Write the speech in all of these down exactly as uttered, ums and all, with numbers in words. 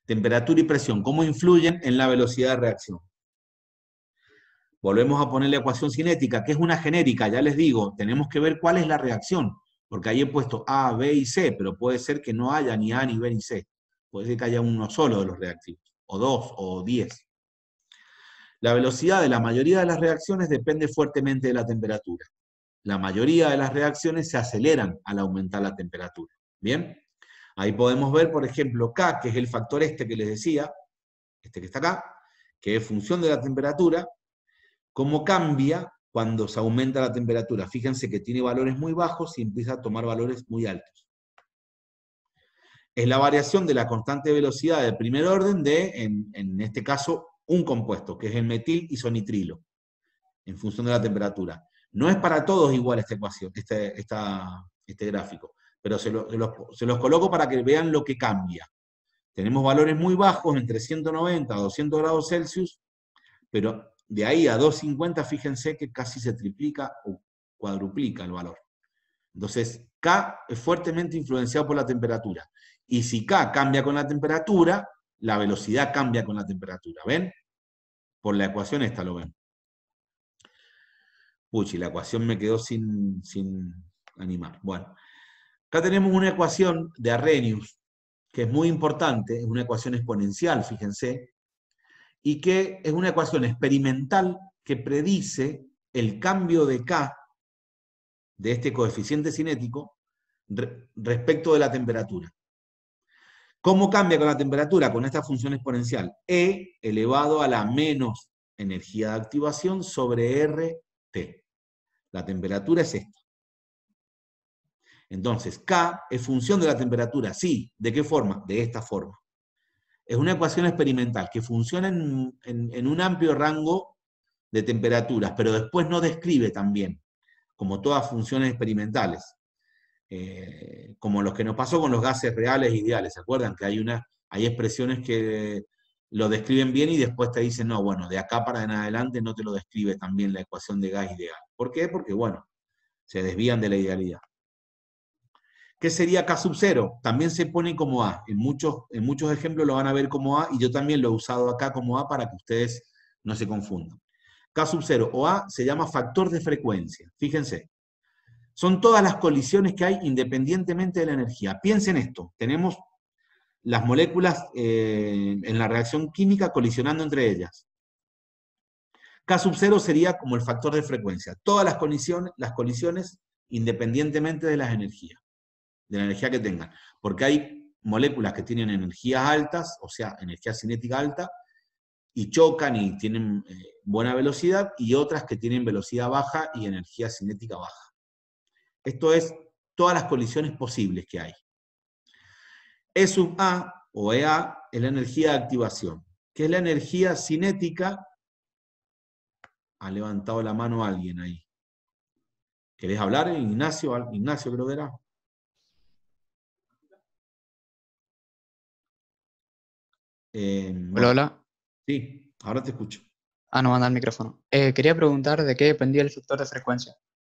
Temperatura y presión, ¿cómo influyen en la velocidad de reacción? Volvemos a poner la ecuación cinética, que es una genérica, ya les digo, tenemos que ver cuál es la reacción, porque ahí he puesto A, B y C, pero puede ser que no haya ni A, ni B, ni C. Puede ser que haya uno solo de los reactivos, o dos, o diez. La velocidad de la mayoría de las reacciones depende fuertemente de la temperatura. La mayoría de las reacciones se aceleran al aumentar la temperatura. ¿Bien? Ahí podemos ver, por ejemplo, K, que es el factor este que les decía, este que está acá, que es función de la temperatura, cómo cambia cuando se aumenta la temperatura. Fíjense que tiene valores muy bajos y empieza a tomar valores muy altos. Es la variación de la constante velocidad de primer orden de, en, en este caso, un compuesto, que es el metil isonitrilo, en función de la temperatura. No es para todos igual esta ecuación, este, esta, este gráfico, pero se, lo, se, los, se los coloco para que vean lo que cambia. Tenemos valores muy bajos, entre ciento noventa a doscientos grados Celsius, pero de ahí a doscientos cincuenta, fíjense que casi se triplica o cuadruplica el valor. Entonces, K es fuertemente influenciado por la temperatura. Y si K cambia con la temperatura, la velocidad cambia con la temperatura. ¿Ven? Por la ecuación esta lo ven. Puchi, la ecuación me quedó sin, sin animar. Bueno, acá tenemos una ecuación de Arrhenius, que es muy importante, es una ecuación exponencial, fíjense, y que es una ecuación experimental que predice el cambio de K, de este coeficiente cinético, re, respecto de la temperatura. ¿Cómo cambia con la temperatura? Con esta función exponencial. E elevado a la menos energía de activación sobre R T. La temperatura es esta. Entonces, K es función de la temperatura. Sí. ¿De qué forma? De esta forma. Es una ecuación experimental que funciona en, en, en un amplio rango de temperaturas, pero después no describe también, como todas funciones experimentales. Eh, como los que nos pasó con los gases reales e ideales. ¿Se acuerdan? Que hay, una, hay expresiones que lo describen bien y después te dicen, no, bueno, de acá para en adelante no te lo describe también la ecuación de gas ideal. ¿Por qué? Porque, bueno, se desvían de la idealidad. ¿Qué sería K sub cero? También se pone como A. En muchos, en muchos ejemplos lo van a ver como A, y yo también lo he usado acá como A para que ustedes no se confundan. K sub cero o A se llama factor de frecuencia. Fíjense. Son todas las colisiones que hay independientemente de la energía. Piensen esto. Tenemos las moléculas eh, en la reacción química colisionando entre ellas. K sub cero sería como el factor de frecuencia. Todas las colisiones, las colisiones independientemente de las energías. De la energía que tengan, porque hay moléculas que tienen energías altas, o sea, energía cinética alta, y chocan y tienen eh, buena velocidad, y otras que tienen velocidad baja y energía cinética baja. Esto es todas las colisiones posibles que hay. E sub A, o E A, es la energía de activación, que es la energía cinética. Ha levantado la mano alguien ahí. ¿Querés hablar, Ignacio? Ignacio creo que era. Eh, Hola, bueno, hola. sí, ahora te escucho. Ah, no, anda el micrófono. Eh, quería preguntar de qué dependía el factor de frecuencia.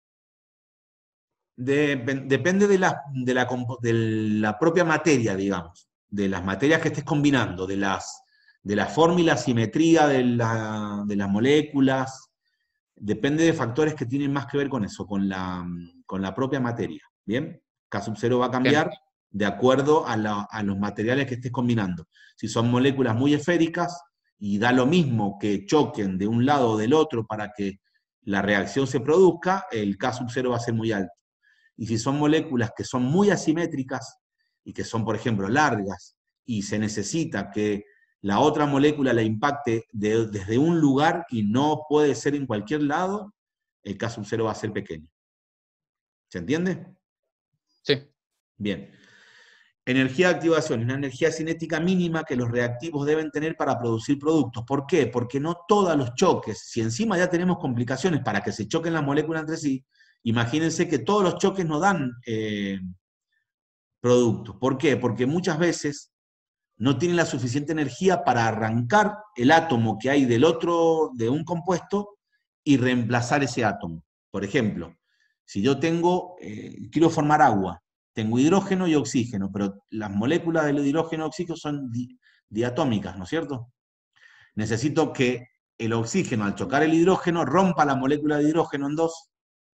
De, depende de la, de, la, de la propia materia, digamos, de las materias que estés combinando, de, las, de la forma y la simetría de, la, de las moléculas. Depende de factores que tienen más que ver con eso, con la, con la propia materia. ¿Bien? K sub cero va a cambiar Bien, de acuerdo a, la, a los materiales que estés combinando. Si son moléculas muy esféricas, y da lo mismo que choquen de un lado o del otro para que la reacción se produzca, el K sub cero va a ser muy alto. Y si son moléculas que son muy asimétricas y que son, por ejemplo, largas, y se necesita que la otra molécula la impacte de, desde un lugar y no puede ser en cualquier lado, el K sub cero va a ser pequeño. ¿Se entiende? sí. Bien. Energía de activación es una energía cinética mínima que los reactivos deben tener para producir productos. ¿Por qué? Porque no todos los choques, si encima ya tenemos complicaciones para que se choquen las moléculas entre sí, imagínense que todos los choques no dan eh, productos. ¿Por qué? Porque muchas veces no tienen la suficiente energía para arrancar el átomo que hay del otro, de un compuesto, y reemplazar ese átomo. Por ejemplo, si yo tengo, eh, quiero formar agua, tengo hidrógeno y oxígeno, pero las moléculas del hidrógeno y oxígeno son di diatómicas, ¿no es cierto? Necesito que el oxígeno, al chocar el hidrógeno, rompa la molécula de hidrógeno en dos,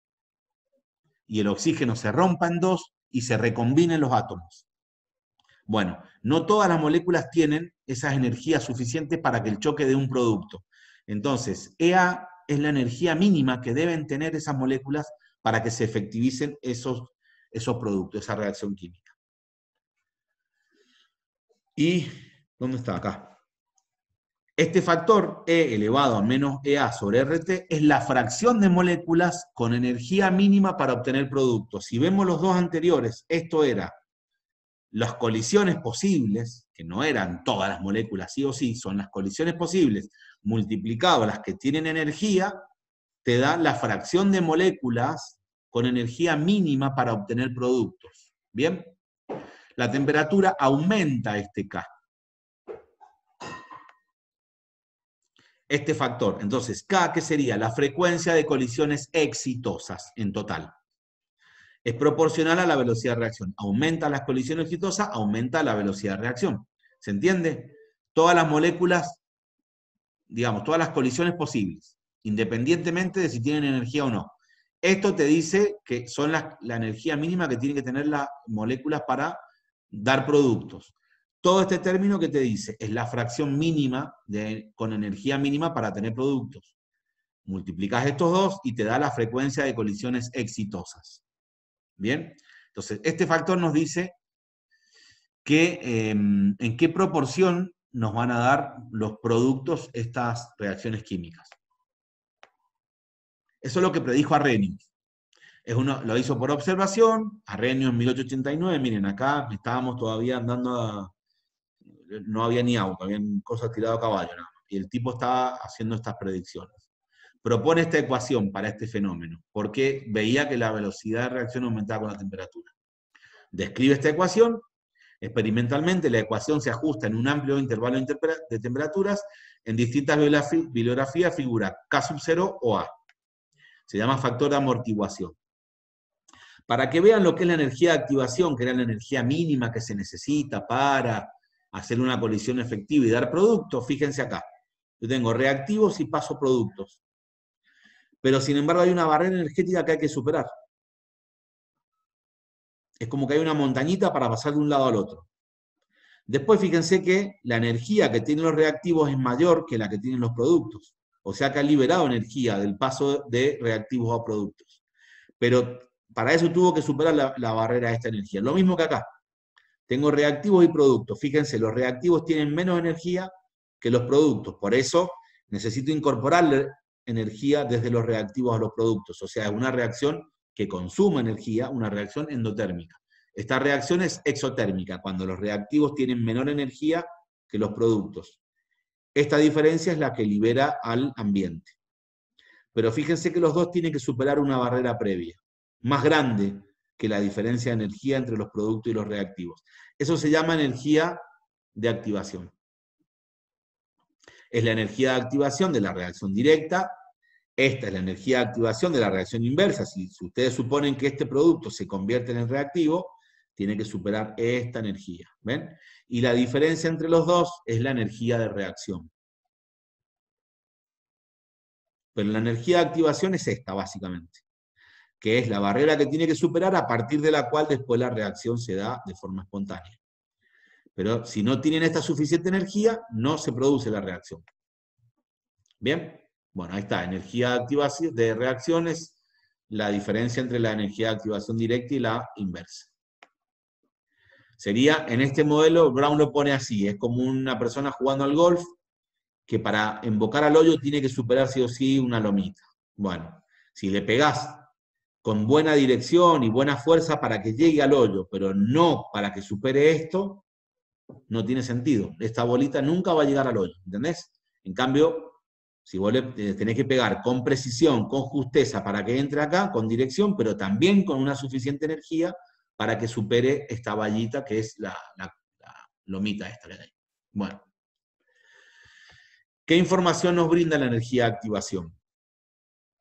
y el oxígeno se rompa en dos y se recombinen los átomos. Bueno, no todas las moléculas tienen esas energías suficientes para que el choque dé un producto. Entonces, E A es la energía mínima que deben tener esas moléculas para que se efectivicen esos, esos productos, esa reacción química. ¿Y dónde está? Acá. Este factor, E elevado a menos E A sobre R T, es la fracción de moléculas con energía mínima para obtener productos. Si vemos los dos anteriores, esto era las colisiones posibles, que no eran todas las moléculas sí o sí, son las colisiones posibles, multiplicado las que tienen energía, te da la fracción de moléculas con energía mínima para obtener productos. ¿Bien? La temperatura aumenta este K. Este factor. Entonces, K, ¿qué sería? La frecuencia de colisiones exitosas en total. Es proporcional a la velocidad de reacción. Aumenta las colisiones exitosas, aumenta la velocidad de reacción. ¿Se entiende? Todas las moléculas, digamos, todas las colisiones posibles, independientemente de si tienen energía o no. Esto te dice que son las, la energía mínima que tienen que tener las moléculas para dar productos. Todo este término que te dice es la fracción mínima de, con energía mínima para tener productos. Multiplicas estos dos y te da la frecuencia de colisiones exitosas. ¿Bien? Entonces, este factor nos dice que, eh, en qué proporción nos van a dar los productos estas reacciones químicas. Eso es lo que predijo Arrhenius. Es uno, lo hizo por observación, Arrhenius en mil ochocientos ochenta y nueve, miren, acá estábamos todavía andando a... no había ni agua, habían cosas tiradas a caballo, nada más. Y el tipo estaba haciendo estas predicciones. Propone esta ecuación para este fenómeno, porque veía que la velocidad de reacción aumentaba con la temperatura. Describe esta ecuación, experimentalmente la ecuación se ajusta en un amplio intervalo de temperaturas, en distintas bibliografías figura K sub cero o A. Se llama factor de amortiguación. Para que vean lo que es la energía de activación, que era la energía mínima que se necesita para hacer una colisión efectiva y dar productos, fíjense acá. Yo tengo reactivos y paso productos. Pero sin embargo hay una barrera energética que hay que superar. Es como que hay una montañita para pasar de un lado al otro. Después fíjense que la energía que tienen los reactivos es mayor que la que tienen los productos. O sea que ha liberado energía del paso de reactivos a productos. Pero para eso tuvo que superar la, la barrera de esta energía. Lo mismo que acá. Tengo reactivos y productos. Fíjense, los reactivos tienen menos energía que los productos. Por eso necesito incorporarle energía desde los reactivos a los productos. O sea, es una reacción que consuma energía, una reacción endotérmica. Esta reacción es exotérmica, cuando los reactivos tienen menor energía que los productos. Esta diferencia es la que libera al ambiente. Pero fíjense que los dos tienen que superar una barrera previa, más grande que la diferencia de energía entre los productos y los reactivos. Eso se llama energía de activación. Es la energía de activación de la reacción directa. Esta es la energía de activación de la reacción inversa. Si, si ustedes suponen que este producto se convierte en el reactivo, tiene que superar esta energía. ¿Ven? Y la diferencia entre los dos es la energía de reacción. Pero la energía de activación es esta, básicamente, que es la barrera que tiene que superar a partir de la cual después la reacción se da de forma espontánea. Pero si no tienen esta suficiente energía, no se produce la reacción. ¿Bien? Bueno, ahí está, energía de activación de reacciones, la diferencia entre la energía de activación directa y la inversa. Sería, en este modelo, Brown lo pone así, es como una persona jugando al golf, que para embocar al hoyo tiene que superar sí o sí una lomita. Bueno, si le pegás con buena dirección y buena fuerza para que llegue al hoyo, pero no para que supere esto, no tiene sentido. Esta bolita nunca va a llegar al hoyo, ¿entendés? En cambio, si vos le tenés que pegar con precisión, con justeza para que entre acá, con dirección, pero también con una suficiente energía para que supere esta vallita que es la, la, la lomita esta que hay. Bueno. ¿Qué información nos brinda la energía de activación?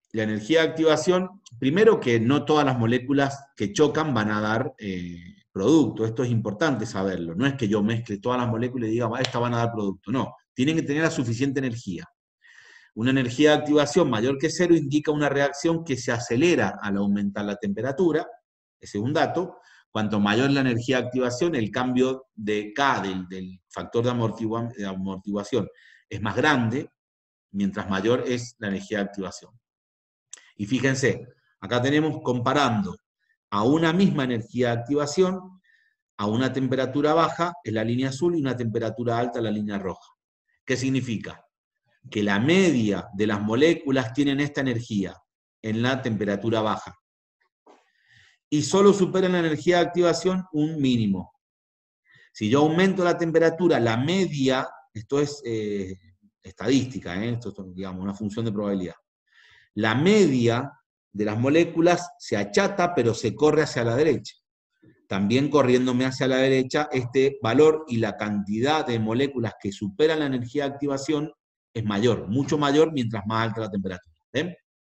la energía de activación, primero que no todas las moléculas que chocan van a dar eh, producto. Esto es importante saberlo. No es que yo mezcle todas las moléculas y diga, "Ah, estas van a dar producto". No, tienen que tener la suficiente energía. Una energía de activación mayor que cero indica una reacción que se acelera al aumentar la temperatura. Ese es un dato. Cuanto mayor la energía de activación, el cambio de K, del, del factor de, amortigua, de amortiguación, es más grande, mientras mayor es la energía de activación. Y fíjense, acá tenemos comparando a una misma energía de activación, a una temperatura baja, es la línea azul, y una temperatura alta, la línea roja. ¿Qué significa? Que la media de las moléculas tienen esta energía en la temperatura baja. Y solo superan la energía de activación un mínimo. Si yo aumento la temperatura, la media, esto es eh, estadística, ¿eh? Esto es, digamos, una función de probabilidad. La media de las moléculas se achata, pero se corre hacia la derecha. También corriéndome hacia la derecha, este valor y la cantidad de moléculas que superan la energía de activación es mayor, mucho mayor mientras más alta la temperatura. ¿Ven?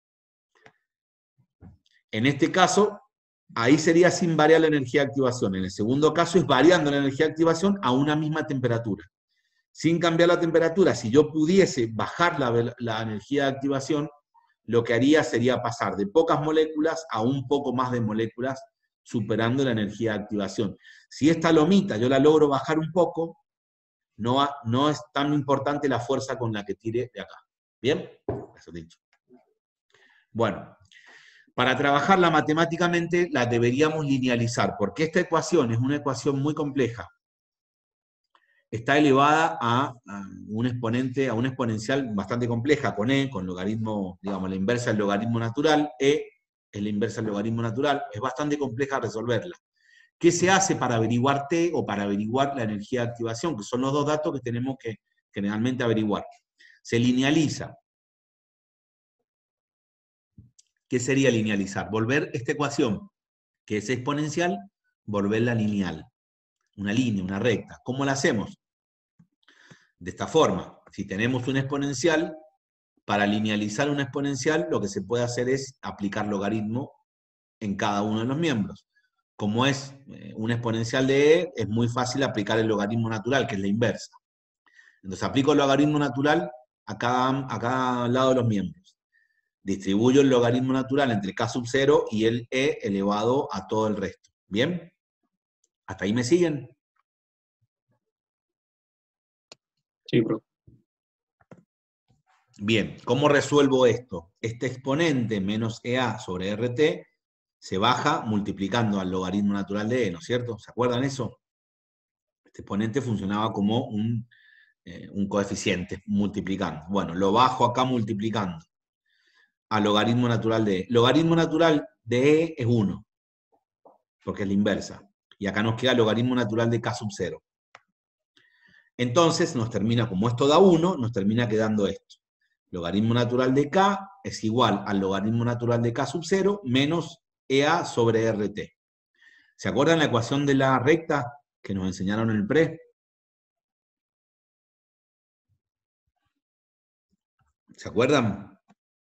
En este caso, ahí sería sin variar la energía de activación. En el segundo caso es variando la energía de activación a una misma temperatura. Sin cambiar la temperatura, si yo pudiese bajar la, la energía de activación, lo que haría sería pasar de pocas moléculas a un poco más de moléculas, superando la energía de activación. Si esta lomita yo la logro bajar un poco, no, no es tan importante la fuerza con la que tire de acá. ¿Bien? Eso dicho. Bueno, para trabajarla matemáticamente la deberíamos linealizar, porque esta ecuación es una ecuación muy compleja. Está elevada a, a un exponente, a una exponencial bastante compleja, con e, con logaritmo, digamos, la inversa del logaritmo natural. E es la inversa del logaritmo natural. Es bastante compleja resolverla. ¿Qué se hace para averiguar T o para averiguar la energía de activación? Que son los dos datos que tenemos que generalmente averiguar. Se linealiza. ¿Qué sería linealizar? Volver esta ecuación, que es exponencial, volverla lineal. Una línea, una recta. ¿Cómo la hacemos? De esta forma. Si tenemos una exponencial, para linealizar una exponencial, lo que se puede hacer es aplicar logaritmo en cada uno de los miembros. Como es una exponencial de e, es muy fácil aplicar el logaritmo natural, que es la inversa. Entonces aplico el logaritmo natural a cada, a cada lado de los miembros. Distribuyo el logaritmo natural entre k sub cero y el e elevado a todo el resto. ¿Bien? ¿Hasta ahí me siguen? Sí, bro. Bien, ¿cómo resuelvo esto? Este exponente menos E A sobre R T se baja multiplicando al logaritmo natural de E, ¿no es cierto? ¿Se acuerdan eso? Este exponente funcionaba como un, eh, un coeficiente, multiplicando. Bueno, lo bajo acá multiplicando al logaritmo natural de E. Logaritmo natural de E es uno, porque es la inversa. Y acá nos queda el logaritmo natural de K sub cero. Entonces nos termina, como esto da uno, nos termina quedando esto. Logaritmo natural de K es igual al logaritmo natural de K sub cero menos E A sobre R T. ¿Se acuerdan la ecuación de la recta que nos enseñaron en el pre? ¿Se acuerdan?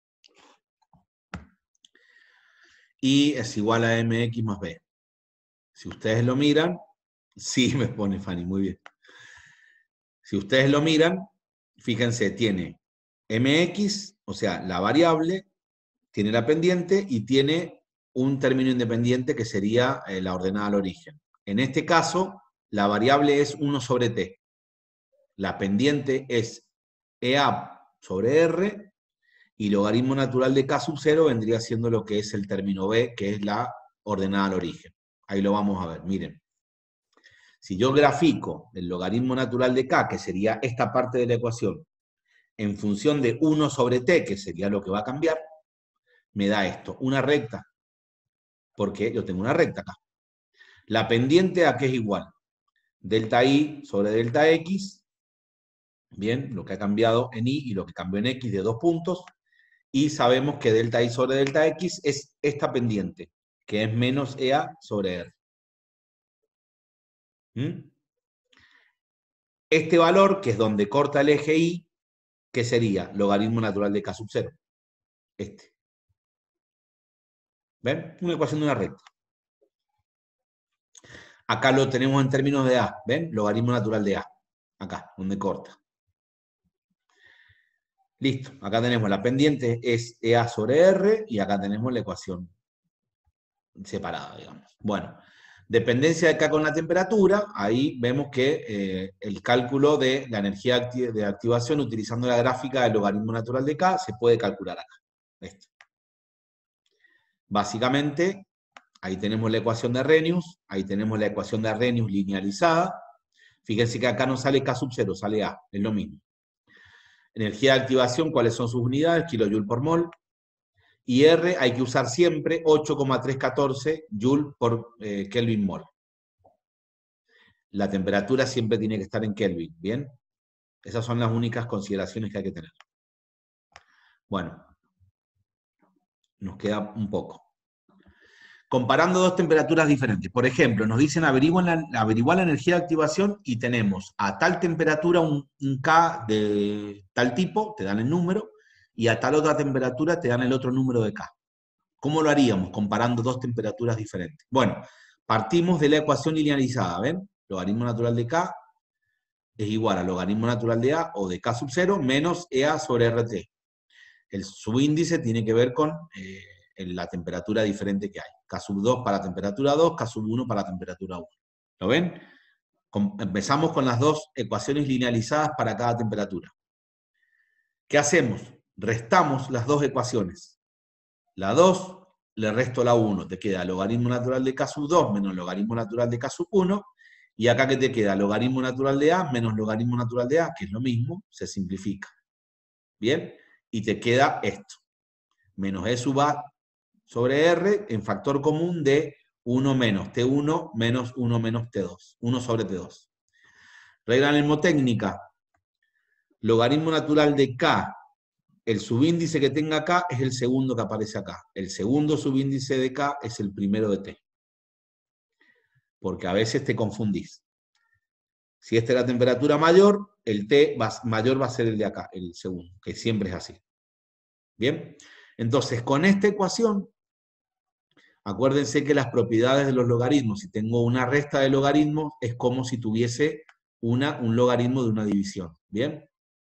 Y es igual a mx más b. Si ustedes lo miran, sí me pone Fanny, muy bien. Si ustedes lo miran, fíjense, tiene mx, o sea, la variable, tiene la pendiente y tiene un término independiente que sería eh, la ordenada al origen. En este caso, la variable es uno sobre t. La pendiente es E A sobre R y logaritmo natural de K sub cero vendría siendo lo que es el término B, que es la ordenada al origen. Ahí lo vamos a ver, miren. Si yo grafico el logaritmo natural de K, que sería esta parte de la ecuación, en función de uno sobre t, que sería lo que va a cambiar, me da esto, una recta, porque yo tengo una recta acá. La pendiente a qué es igual, delta i sobre delta x, bien, lo que ha cambiado en y y lo que cambió en x de dos puntos, y sabemos que delta i sobre delta x es esta pendiente, que es menos E A sobre R. ¿Mm? Este valor, que es donde corta el eje y, ¿qué sería? Logaritmo natural de K sub cero. Este. ¿Ven? Una ecuación de una recta. Acá lo tenemos en términos de A, ¿ven? Logaritmo natural de A. Acá, donde corta. Listo, acá tenemos la pendiente, es E A sobre R, y acá tenemos la ecuación separada, digamos. Bueno, dependencia de K con la temperatura, ahí vemos que eh, el cálculo de la energía acti de activación utilizando la gráfica del logaritmo natural de K se puede calcular acá. Esto. Básicamente, ahí tenemos la ecuación de Arrhenius, ahí tenemos la ecuación de Arrhenius linealizada. Fíjense que acá no sale K sub cero, sale A, es lo mismo. Energía de activación, ¿cuáles son sus unidades? Kilojoule por mol. Y R hay que usar siempre ocho coma trescientos catorce Joule por eh, Kelvin mol. La temperatura siempre tiene que estar en Kelvin, ¿bien? Esas son las únicas consideraciones que hay que tener. Bueno, nos queda un poco. Comparando dos temperaturas diferentes. Por ejemplo, nos dicen averiguar la, averiguar la energía de activación y tenemos a tal temperatura un, un K de tal tipo, te dan el número, y a tal otra temperatura te dan el otro número de K. ¿Cómo lo haríamos comparando dos temperaturas diferentes? Bueno, partimos de la ecuación linealizada, ¿ven? Logaritmo natural de K es igual a logaritmo natural de A o de K sub cero menos E A sobre R T. El subíndice tiene que ver con eh, la temperatura diferente que hay. K sub dos para temperatura dos, K sub uno para temperatura uno. ¿Lo ven? Com- empezamos con las dos ecuaciones linealizadas para cada temperatura. ¿Qué hacemos? Restamos las dos ecuaciones. La dos le resto la uno, te queda logaritmo natural de K sub dos menos logaritmo natural de K sub uno, y acá que te queda logaritmo natural de A menos logaritmo natural de A, que es lo mismo, se simplifica. ¿Bien? Y te queda esto, menos E sub A sobre R en factor común de uno menos T uno menos uno menos T dos, uno sobre T dos. Regla mnemotécnica, logaritmo natural de K, el subíndice que tenga K es el segundo que aparece acá. El segundo subíndice de K es el primero de T. Porque a veces te confundís. Si esta es la temperatura mayor, el T va, mayor va a ser el de acá, el segundo, que siempre es así. ¿Bien? Entonces, con esta ecuación, acuérdense que las propiedades de los logaritmos, si tengo una resta de logaritmos, es como si tuviese una, un logaritmo de una división. ¿Bien?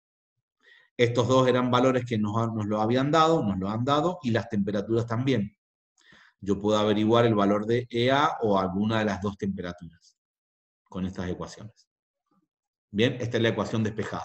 Estos dos eran valores que nos, nos lo habían dado, nos lo han dado, y las temperaturas también. Yo puedo averiguar el valor de E A o alguna de las dos temperaturas con estas ecuaciones. Bien, esta es la ecuación despejada.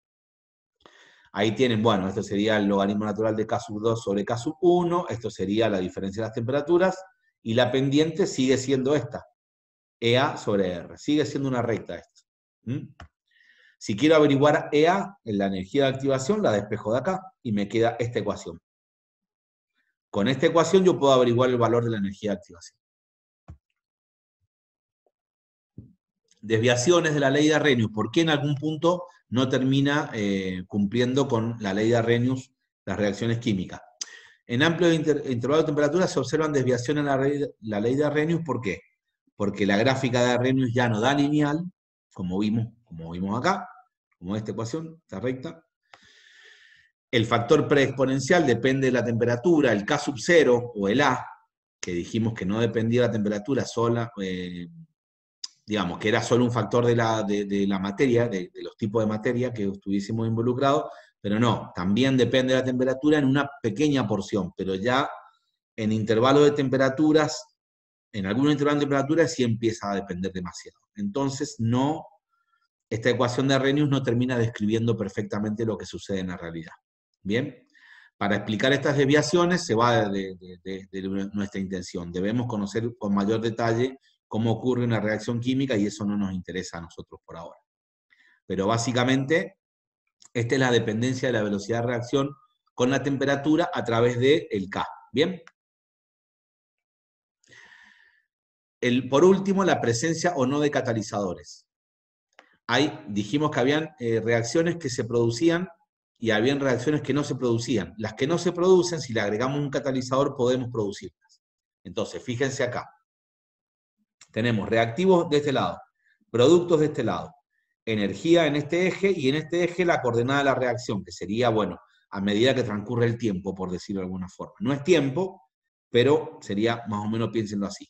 Ahí tienen, bueno, esto sería el logaritmo natural de K sub dos sobre K sub uno, esto sería la diferencia de las temperaturas, y la pendiente sigue siendo esta, E A sobre R. Sigue siendo una recta esta. ¿Mm? Si quiero averiguar E A, en la energía de activación, la despejo de acá, y me queda esta ecuación. Con esta ecuación yo puedo averiguar el valor de la energía de activación. Desviaciones de la ley de Arrhenius. ¿Por qué en algún punto no termina eh, cumpliendo con la ley de Arrhenius las reacciones químicas? En amplio inter intervalo de temperatura se observan desviaciones en la, ley, la ley de Arrhenius. ¿Por qué? Porque la gráfica de Arrhenius ya no da lineal, como vimos, como vimos acá, como esta ecuación, esta recta. El factor preexponencial depende de la temperatura, el K sub cero o el A, que dijimos que no dependía de la temperatura sola, eh, digamos, que era solo un factor de la, de, de la materia, de, de los tipos de materia que estuviésemos involucrados, pero no, también depende de la temperatura en una pequeña porción, pero ya en intervalos de temperaturas, en algunos intervalos de temperaturas sí empieza a depender demasiado. Entonces, no, esta ecuación de Arrhenius no termina describiendo perfectamente lo que sucede en la realidad. Bien, para explicar estas desviaciones se va de, de, de, de nuestra intención. Debemos conocer con mayor detalle cómo ocurre una reacción química y eso no nos interesa a nosotros por ahora. Pero básicamente, esta es la dependencia de la velocidad de reacción con la temperatura a través del K. ¿Bien? El, por último, la presencia o no de catalizadores. Hay, dijimos que habían eh, reacciones que se producían y habían reacciones que no se producían. Las que no se producen, si le agregamos un catalizador, podemos producirlas. Entonces, fíjense acá. Tenemos reactivos de este lado, productos de este lado, energía en este eje, y en este eje la coordenada de la reacción, que sería, bueno, a medida que transcurre el tiempo, por decirlo de alguna forma. No es tiempo, pero sería más o menos, piénsenlo así.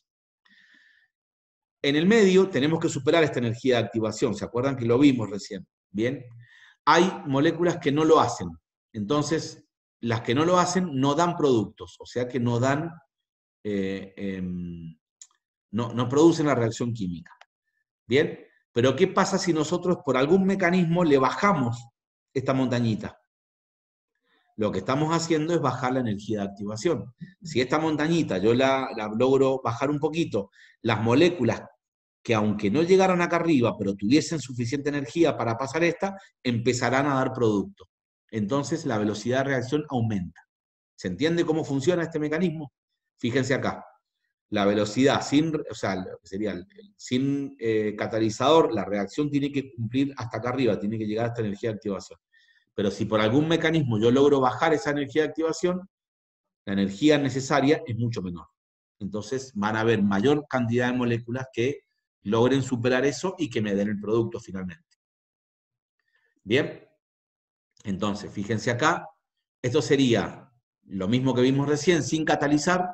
En el medio tenemos que superar esta energía de activación, ¿se acuerdan que lo vimos recién? Bien, hay moléculas que no lo hacen, entonces las que no lo hacen no dan productos, o sea que no dan, eh, eh, no, no producen la reacción química. Bien, pero ¿qué pasa si nosotros por algún mecanismo le bajamos esta montañita? Lo que estamos haciendo es bajar la energía de activación. Si esta montañita yo la, la logro bajar un poquito, las moléculas que aunque no llegaran acá arriba, pero tuviesen suficiente energía para pasar esta, empezarán a dar producto. Entonces la velocidad de reacción aumenta. ¿Se entiende cómo funciona este mecanismo? Fíjense acá. La velocidad sin, o sea, sería el, el, sin eh, catalizador, la reacción tiene que cumplir hasta acá arriba, tiene que llegar a esta energía de activación. Pero si por algún mecanismo yo logro bajar esa energía de activación, la energía necesaria es mucho menor. Entonces van a haber mayor cantidad de moléculas que logren superar eso y que me den el producto finalmente. Bien, entonces fíjense acá, esto sería lo mismo que vimos recién, sin catalizar.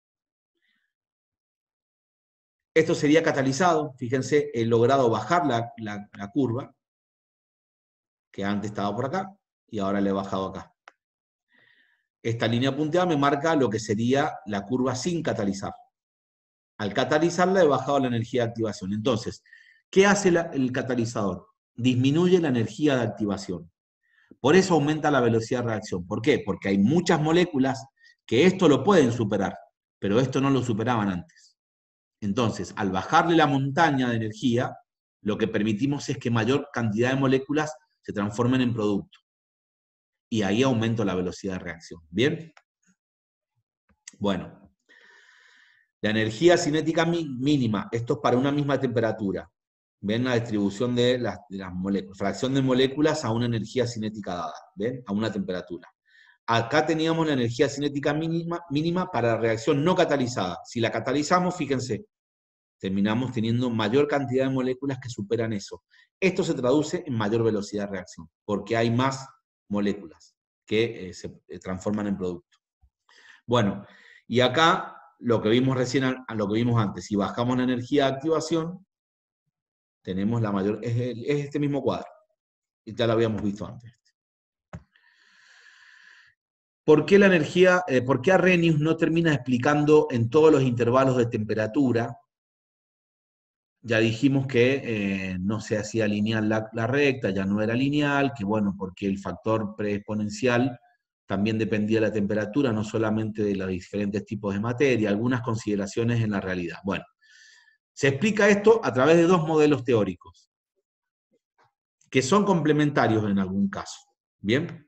Esto sería catalizado, fíjense, he logrado bajar la, la, la curva, que antes estaba por acá, y ahora le he bajado acá. Esta línea punteada me marca lo que sería la curva sin catalizar. Al catalizarla he bajado la energía de activación. Entonces, ¿qué hace la, el catalizador? Disminuye la energía de activación. Por eso aumenta la velocidad de reacción. ¿Por qué? Porque hay muchas moléculas que esto lo pueden superar, pero esto no lo superaban antes. Entonces, al bajarle la montaña de energía, lo que permitimos es que mayor cantidad de moléculas se transformen en producto. Y ahí aumento la velocidad de reacción. ¿Bien? Bueno. La energía cinética mínima, esto es para una misma temperatura. ¿Ven la distribución de las, de las moléculas? Fracción de moléculas a una energía cinética dada. ¿Ven? A una temperatura. Acá teníamos la energía cinética mínima, mínima para la reacción no catalizada. Si la catalizamos, fíjense, terminamos teniendo mayor cantidad de moléculas que superan eso. Esto se traduce en mayor velocidad de reacción, porque hay más moléculas que eh, se transforman en producto. Bueno, y acá lo que vimos recién, a lo que vimos antes, si bajamos la energía de activación, tenemos la mayor, es, el, es este mismo cuadro, y ya lo habíamos visto antes. ¿Por qué la energía, eh, por qué Arrhenius no termina explicando en todos los intervalos de temperatura? Ya dijimos que eh, no se hacía lineal la, la recta, ya no era lineal, que bueno, porque el factor preexponencial también dependía de la temperatura, no solamente de los diferentes tipos de materia, algunas consideraciones en la realidad. Bueno, se explica esto a través de dos modelos teóricos, que son complementarios en algún caso. ¿Bien?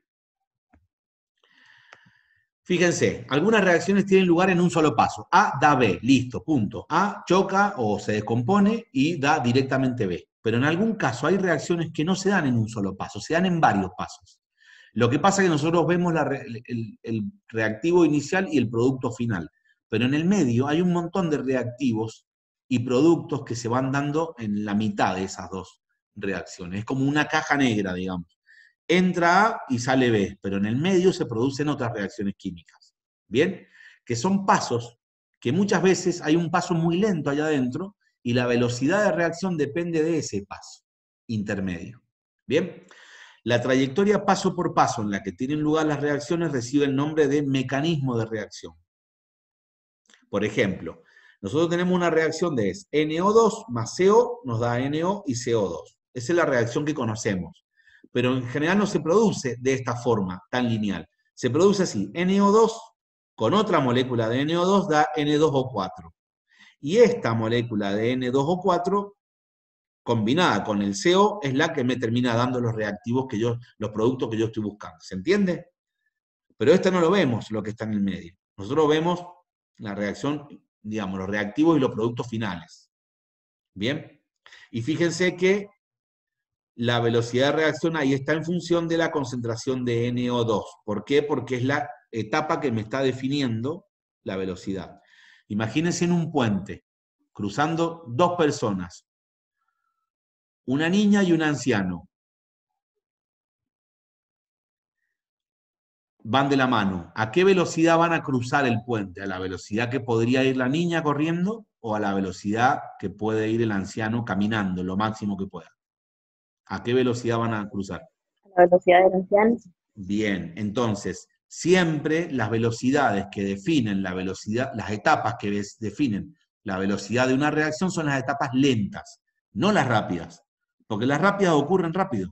Fíjense, algunas reacciones tienen lugar en un solo paso. A da B, listo, punto. A choca o se descompone y da directamente B. Pero en algún caso hay reacciones que no se dan en un solo paso, se dan en varios pasos. Lo que pasa es que nosotros vemos la, el, el reactivo inicial y el producto final. Pero en el medio hay un montón de reactivos y productos que se van dando en la mitad de esas dos reacciones. Es como una caja negra, digamos. Entra A y sale B, pero en el medio se producen otras reacciones químicas. ¿Bien? Que son pasos, que muchas veces hay un paso muy lento allá adentro y la velocidad de reacción depende de ese paso intermedio. ¿Bien? La trayectoria paso por paso en la que tienen lugar las reacciones recibe el nombre de mecanismo de reacción. Por ejemplo, nosotros tenemos una reacción de N O dos más C O nos da N O y C O dos. Esa es la reacción que conocemos. Pero en general no se produce de esta forma tan lineal. Se produce así, N O dos con otra molécula de N O dos da N dos O cuatro. Y esta molécula de N dos O cuatro, combinada con el C O, es la que me termina dando los reactivos que yo, los productos que yo estoy buscando. ¿Se entiende? Pero esta no lo vemos, lo que está en el medio. Nosotros vemos la reacción, digamos, los reactivos y los productos finales. ¿Bien? Y fíjense que la velocidad de reacción ahí está en función de la concentración de N O dos. ¿Por qué? Porque es la etapa que me está definiendo la velocidad. Imagínense en un puente, cruzando dos personas, una niña y un anciano. van de la mano. ¿A qué velocidad van a cruzar el puente? ¿A la velocidad que podría ir la niña corriendo o a la velocidad que puede ir el anciano caminando, lo máximo que pueda? ¿A qué velocidad van a cruzar? A la velocidad del anciano. Bien, entonces, siempre las velocidades que definen la velocidad, las etapas que definen la velocidad de una reacción son las etapas lentas, no las rápidas, porque las rápidas ocurren rápido.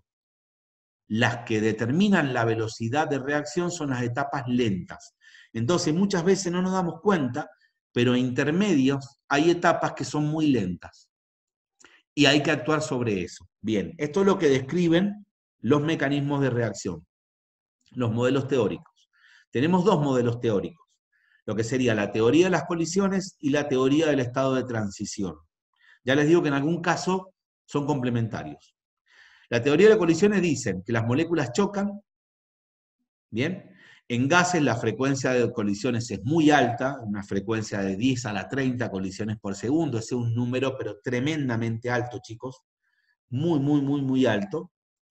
Las que determinan la velocidad de reacción son las etapas lentas. Entonces, muchas veces no nos damos cuenta, pero en intermedios hay etapas que son muy lentas. Y hay que actuar sobre eso. Bien, esto es lo que describen los mecanismos de reacción, los modelos teóricos. Tenemos dos modelos teóricos, lo que sería la teoría de las colisiones y la teoría del estado de transición. Ya les digo que en algún caso son complementarios. La teoría de colisiones dice que las moléculas chocan, ¿bien? En gases la frecuencia de colisiones es muy alta, una frecuencia de diez a la treinta colisiones por segundo, ese es un número pero tremendamente alto, chicos, muy, muy, muy, muy alto.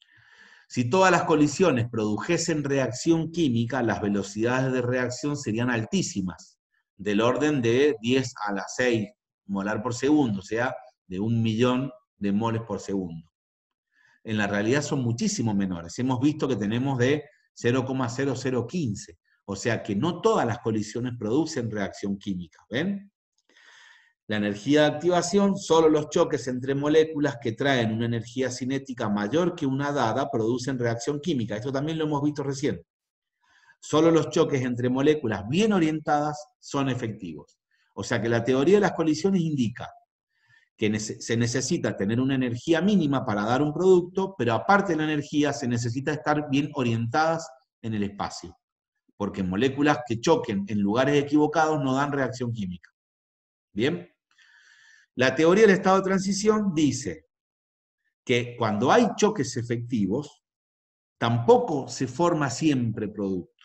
Si todas las colisiones produjesen reacción química, las velocidades de reacción serían altísimas, del orden de diez a la seis molar por segundo, o sea, de un millón de moles por segundo. En la realidad son muchísimo menores. Hemos visto que tenemos de cero coma cero cero quince, o sea que no todas las colisiones producen reacción química, ¿ven? La energía de activación, solo los choques entre moléculas que traen una energía cinética mayor que una dada producen reacción química. Esto también lo hemos visto recién. Solo los choques entre moléculas bien orientadas son efectivos. O sea que la teoría de las colisiones indica que se necesita tener una energía mínima para dar un producto, pero aparte de la energía se necesita estar bien orientadas en el espacio, porque moléculas que choquen en lugares equivocados no dan reacción química. ¿Bien? La teoría del estado de transición dice que cuando hay choques efectivos, tampoco se forma siempre producto,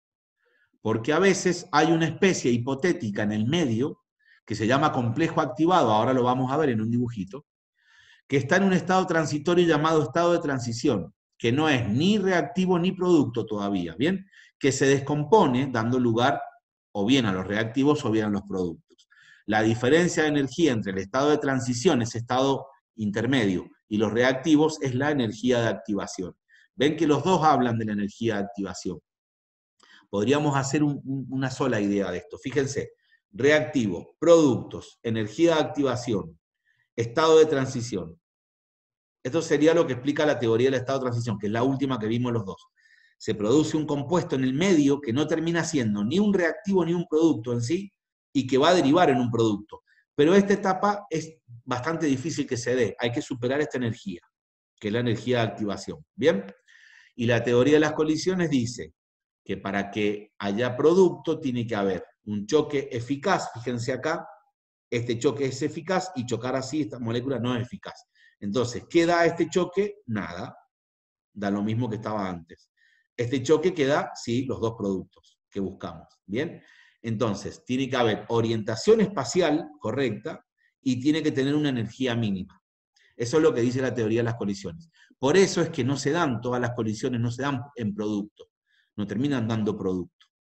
porque a veces hay una especie hipotética en el medio que se llama complejo activado, ahora lo vamos a ver en un dibujito, que está en un estado transitorio llamado estado de transición, que no es ni reactivo ni producto todavía, ¿bien? Que se descompone dando lugar o bien a los reactivos o bien a los productos. La diferencia de energía entre el estado de transición, ese estado intermedio, y los reactivos es la energía de activación. Ven que los dos hablan de la energía de activación. Podríamos hacer un, un, una sola idea de esto. Fíjense, reactivo, productos, energía de activación, estado de transición. Esto sería lo que explica la teoría del estado de transición, que es la última que vimos los dos. Se produce un compuesto en el medio que no termina siendo ni un reactivo ni un producto en sí, y que va a derivar en un producto. Pero esta etapa es bastante difícil que se dé. Hay que superar esta energía, que es la energía de activación. ¿Bien? Y la teoría de las colisiones dice que para que haya producto tiene que haber un choque eficaz, fíjense acá, este choque es eficaz y chocar así esta molécula no es eficaz. Entonces, ¿qué da este choque? Nada, da lo mismo que estaba antes. Este choque que da, sí, los dos productos que buscamos, ¿bien? Entonces, tiene que haber orientación espacial correcta y tiene que tener una energía mínima. Eso es lo que dice la teoría de las colisiones. Por eso es que no se dan, todas las colisiones no se dan en producto, no terminan dando producto.